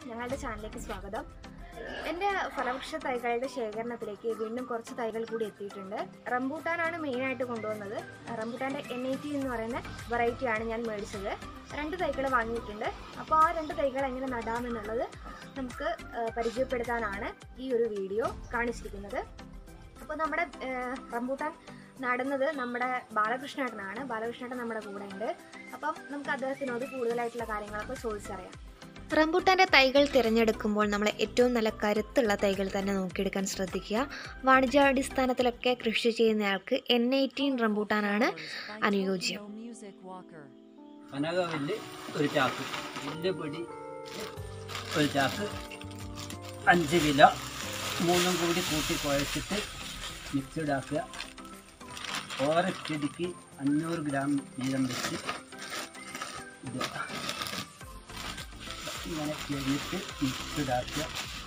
ഞങ്ങളുടെ ചാനലിലേക്ക് സ്വാഗതം. എൻ്റെ ഫലവൃക്ഷ തൈകളുടെ ശേഖരണത്തിലേക്ക് വീണ്ടും കുറച്ച് തൈകൾ കൂടി എത്തിയിട്ടുണ്ട്. റംബൂട്ടാനാണ് മെയിനായിട്ട് കൊണ്ടുവന്നത്. റംബൂട്ടാൻ്റെ NAT എന്ന് പറയുന്ന വെറൈറ്റിയാണ് ഞാൻ മേടിച്ചത്. 2 തൈകൾ വാങ്ങിയിട്ടുണ്ട്. അപ്പോൾ ആ 2 തൈകൾ എങ്ങനെ നടാമെന്നുള്ളത് നമുക്ക് പരിചയപ്പെടുത്താനാണ് ഈ ഒരു വീഡിയോ കാണിച്ചിരിക്കുന്നത്. അപ്പോൾ നമ്മുടെ റംബൂട്ടാൻ നടുന്നത് നമ്മുടെ ബാലകൃഷ്ണേട്ടനാണ്. ബാലകൃഷ്ണേട്ടൻ നമ്മുടെ കൂടെ ഉണ്ട്. അപ്പം നമുക്ക് അദ്ദേഹത്തിനോട് കൂടുതലായിട്ടുള്ള കാര്യങ്ങളൊക്കെ ചോദിച്ചറിയാം. റംബൂട്ടാൻ്റെ തൈകൾ തിരഞ്ഞെടുക്കുമ്പോൾ നമ്മൾ ഏറ്റവും നല്ല കരുത്തുള്ള തൈകൾ തന്നെ നോക്കിയെടുക്കാൻ ശ്രദ്ധിക്കുക. വാണിജ്യാടിസ്ഥാനത്തിലൊക്കെ കൃഷി ചെയ്യുന്നയാൾക്ക് N18 റംബൂട്ടാനാണ് അനുയോജ്യം. കനകവില്ല് ഒരു ചാക്ക്, വില്ലുപൊടി ഒരു ചാക്ക്, 5 കിലോ, 3 കൂടി കൂട്ടി കുഴച്ചിട്ട് മിക്സഡ് ആക്കുക. ഓരോ ചെടിക്ക് 500 ഗ്രാം വീതം വെച്ച് ഇടുക. ഇങ്ങനെ കഴിഞ്ഞിട്ട് മിക്സഡ് ആക്കുക.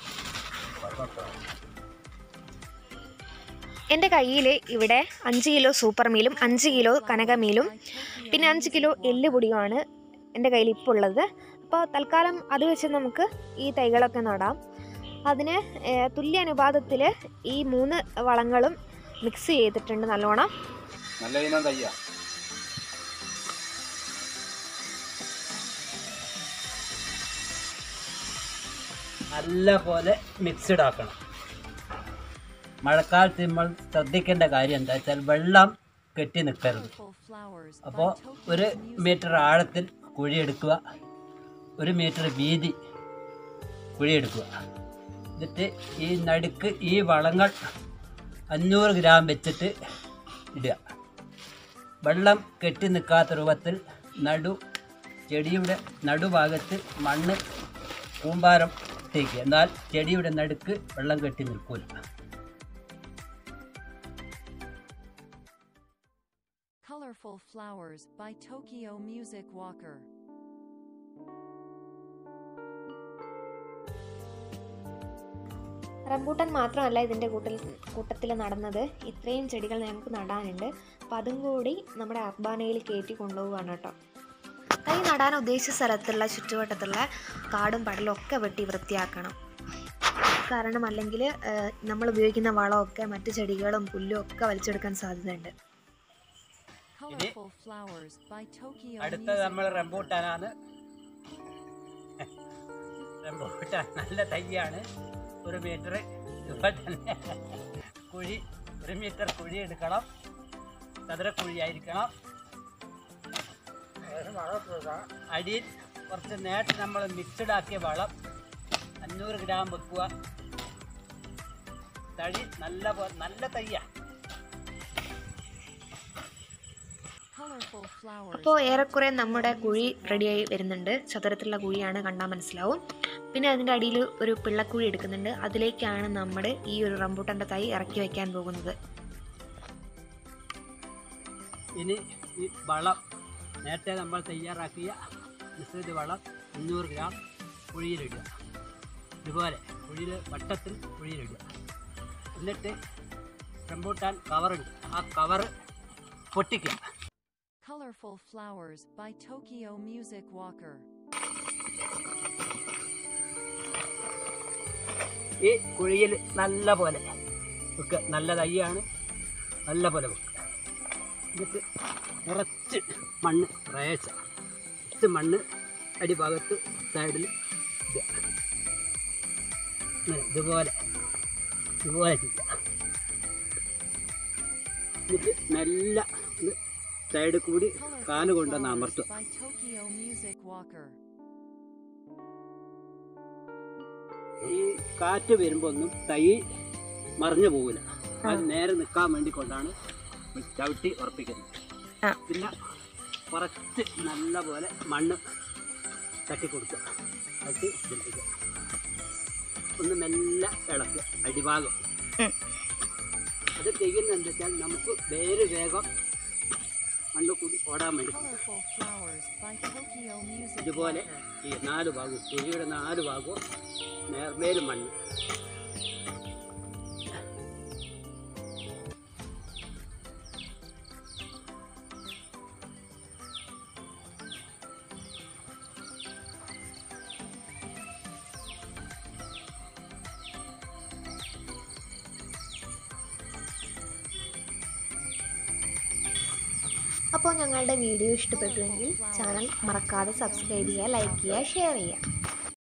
എൻ്റെ കയ്യിൽ ഇവിടെ 5 കിലോ സൂപ്പർ മീലും 5 കിലോ കനകമീലും പിന്നെ 5 കിലോ എല്ലുപൊടിയുമാണ് എൻ്റെ കയ്യിൽ ഇപ്പോൾ ഉള്ളത്. അപ്പോൾ തൽക്കാലം അത് വെച്ച് നമുക്ക് ഈ തൈകളൊക്കെ നടാം. അതിന് തുല്യ അനുപാതത്തിൽ ഈ 3 വളങ്ങളും മിക്സ് ചെയ്തിട്ടുണ്ട് നല്ലോണം. നല്ല ഇനം തയ്യാ. നല്ല പോലെ മിക്സഡ് ആക്കണം. മഴക്കാലത്ത് നമ്മൾ ശ്രദ്ധിക്കേണ്ട കാര്യം എന്താ വെച്ചാൽ വെള്ളം കെട്ടി നിൽക്കരുത്. അപ്പോൾ 1 മീറ്റർ ആഴത്തിൽ കുഴിയെടുക്കുക, 1 മീറ്റർ വീതി കുഴിയെടുക്കുക. എന്നിട്ട് ഈ നടുക്ക് ഈ വളങ്ങൾ 500 ഗ്രാം വെച്ചിട്ട് ഇടുക. വെള്ളം കെട്ടി നിൽക്കാത്ത രൂപത്തിൽ ചെടിയുടെ നടുഭാഗത്ത് മണ്ണ് കൂമ്പാരം ഇട്ടേക്കുക. എന്നാൽ ചെടിയുടെ നടുക്ക് വെള്ളം കെട്ടി നിൽക്കൂല. Colorful Flowers by Tokyo Music Walker. Rambutan മാത്രമല്ല ഇതിൻ്റെ കൂട്ടത്തിൽ നടന്നത്. ഇത്രയും ചെടികൾ ഞങ്ങൾക്ക് നടാനുണ്ട്. അപ്പോൾ അതും കൂടി നമ്മുടെ അർബാനയിൽ കയറ്റി കൊണ്ടുപോവുകയാണ് കേട്ടോ. തൈ നടാൻ ഉദ്ദേശിച്ച സ്ഥലത്തുള്ള ചുറ്റുവട്ടത്തുള്ള കാടും പടലും ഒക്കെ വെട്ടി വൃത്തിയാക്കണം. കാരണം അല്ലെങ്കിൽ നമ്മൾ ഉപയോഗിക്കുന്ന വളമൊക്കെ മറ്റു ചെടികളും പുല്ലും ഒക്കെ വലിച്ചെടുക്കാൻ സാധ്യതയുണ്ട്. അടുത്തത് നമ്മൾ റംബൂട്ടാനാണ്. റംബൂട്ടാൻ നല്ല തൈയാണ്. 1 മീറ്റർ ഇതുപോലെ തന്നെ കുഴി, 1 മീറ്റർ കുഴി എടുക്കണം. ചതുരക്കുഴിയായിരിക്കണം. അടിയിൽ കുറച്ച് നേരത്തെ നമ്മൾ മിക്സഡ് ആക്കിയ വളം 500 ഗ്രാം വെക്കുക. തടി നല്ല തയ്യാ. അപ്പോൾ ഏറെക്കുറെ നമ്മുടെ കുഴി റെഡിയായി വരുന്നുണ്ട്. ചതുരത്തിലുള്ള കുഴിയാണ്, കണ്ടാൽ മനസ്സിലാവും. പിന്നെ അതിൻ്റെ അടിയിൽ ഒരു പിള്ളക്കുഴി എടുക്കുന്നുണ്ട്. അതിലേക്കാണ് നമ്മൾ ഈ ഒരു റംബൂട്ടാൻ്റെ തൈ ഇറക്കി വയ്ക്കാൻ പോകുന്നത്. ഇനി ഈ വളം നേരത്തെ നമ്മൾ തയ്യാറാക്കിയ മിശ്രിത വളം 500 ഗ്രാം കുഴിയിലിടുക. ഇതുപോലെ വട്ടത്തിൽ കുഴിയിലിടുക. എന്നിട്ട് റംബൂട്ടാൻ കവറുണ്ട്, ആ കവറ് പൊട്ടിക്കുക. Colorful Flowers by Tokyo Music Walker. ഈ കുഴിയിൽ നല്ല പോലെ വെക്കുക. നല്ല തൈയാണ്, നല്ല പോലെ വെക്കുക. എന്നിട്ട് കുറച്ച് മണ്ണ് കുറച്ച് മണ്ണ് അടിഭാഗത്ത് സൈഡിൽ ഇടുക. ഇതുപോലെ ചെയ്യുക. എന്നിട്ട് മെല്ലെ സൈഡിൽ കൂടി കാല് കൊണ്ടുവന്ന് അമർത്തുക. ഈ കാറ്റ് വരുമ്പോൾ ഒന്നും തൈ മറിഞ്ഞു പോകില്ല. അത് നേരെ നിൽക്കാൻ വേണ്ടി കൊണ്ടാണ് ചവിട്ടി ഉറപ്പിക്കുന്നത്. പിന്നെ കുറച്ച് നല്ല പോലെ മണ്ണ് തട്ടിക്കൊടുക്കുക. തട്ടി ചെലുത്തുക. ഒന്ന് മെല്ലെ ഇളക്കുക അടിഭാഗം. അത് ചെയ്യുന്നത് എന്താ വെച്ചാൽ നമുക്ക് വേര് വേഗം മണ്ണ് കൂടി ഓടാൻ വേണ്ടി. ഇതുപോലെ ഈ 4 ഭാഗവും കുഴിയുടെ 4 ഭാഗവും നേർമേലും മണ്ണ്. അപ്പോൾ ഞങ്ങളുടെ വീഡിയോ ഇഷ്ടപ്പെട്ടുവെങ്കിൽ ചാനൽ മറക്കാതെ സബ്സ്ക്രൈബ് ചെയ്യുക, ലൈക്ക് ചെയ്യുക, ഷെയർ ചെയ്യുക.